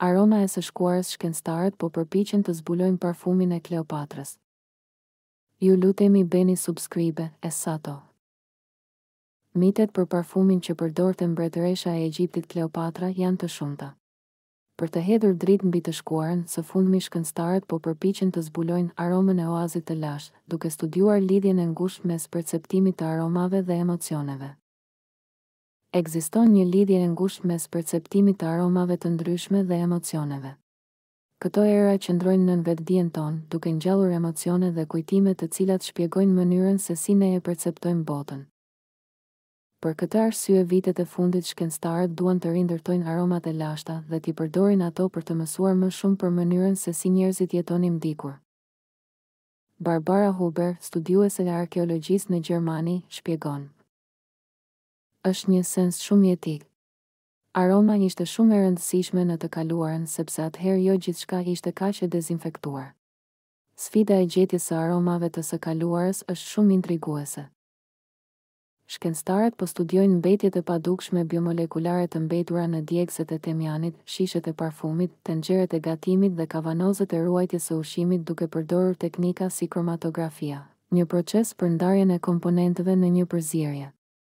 Aroma e së shkuarës shkencëtarët po përpiqen të zbulojnë parfumin e Kleopatrës. Ju lutemi bëni subscribe, Essato. Mitet për parfumin që përdorte mbretëresha e Egjiptit Kleopatra janë të shumta. Për të hedhur dritë mbi të shkuarën, së fundmi shkencëtarët po përpiqen të zbulojnë aromën e oazit të lashtë, duke studiuar lidhjen e ngushtë mes perceptimit të aromave dhe emocioneve. Ekziston një lidhje e ngushtë mes perceptimit të aromave të ndryshme dhe emocioneve. Këto era qëndrojnë nën vetdijen tonë, duke ngjallur emocione dhe kujtime të cilat shpjegojnë mënyrën se si ne e perceptojmë botën. Për këtë arsye, vitet e fundit shkencëtarët duan të rindërtojnë aromat e lashta dhe t'i përdorin ato për të mësuar më shumë për mënyrën se si njerëzit jetonin dikur. Barbara Huber, studiuese e arkeologjisë në Gjermani, shpjegon. Është një sens shumë jetik. Aroma ishte shumë e rëndësishme në të kaluarën sepse atëherë jo gjithçka ishte kaq e dezinfektuar. Sfida e gjetjes së aromave të së kaluarës është shumë intriguese. Shkencëtarët po studiojnë mbetjet e padukshme biomolekulare të mbetura në djegëset e temjanit, shishet e parfumit, tenxheret e gatimit dhe kavanozët e ruajtjes së ushqimit duke përdorur teknika si kromatografia, një proces për ndarjen e komponenteve në një përzierje.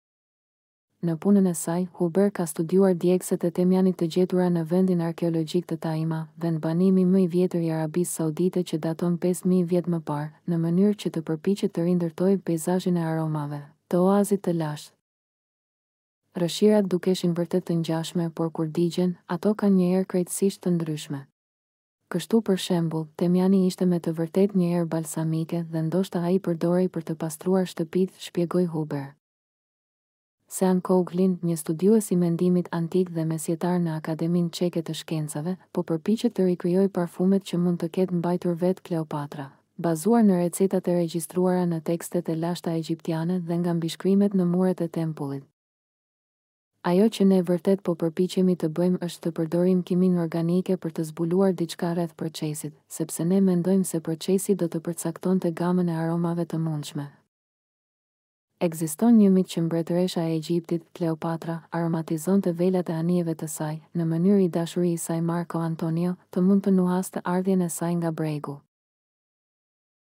Në punën e saj, Huber ka studiuar djegëset e temjanit të gjetura në vendin arkeologjik të Taima, vend banimi më i vjetër i Arabisë Saudite që daton 5000 vjet më parë, në mënyrë që të përpiqet të rindërtojë peizazhin e aromave, të oazit të lashtë. Rëshirat dukeshin vërtet të ngjashme, por kur digjen, ato kanë një erë krejtësisht të ndryshme. Kështu për shembull, temjani ishte me të vërtet një erë balsamike dhe ndoshta ai përdorej për të pastruar shtëpitë, shpjegoi Huber. Sean Coughlin, një studiues i mendimit antik dhe mesjetar në Akademinë Çeke të Shkencave, po përpiqet të rikrijojë parfumet që mund të ketë mbajtur vetë Kleopatra, bazuar në recetat e regjistruara në tekstet e lashta egjiptiane dhe nga mbishkrimet në muret e tempullit. Ajo që ne vërtet po përpiqemi të bëjmë është të përdorim kiminë organike për të zbuluar diçka rreth procesit, sepse ne mendojmë se procesi do të përcaktonte gamën e aromave të mundshme. Ekziston një mit që mbretëresha e Egjiptit, Kleopatra, aromatizonte velat e anijeve të saj, në mënyrë i dashurisë saj Marco Antonio të mund të nuhaste ardhjen e saj nga bregu.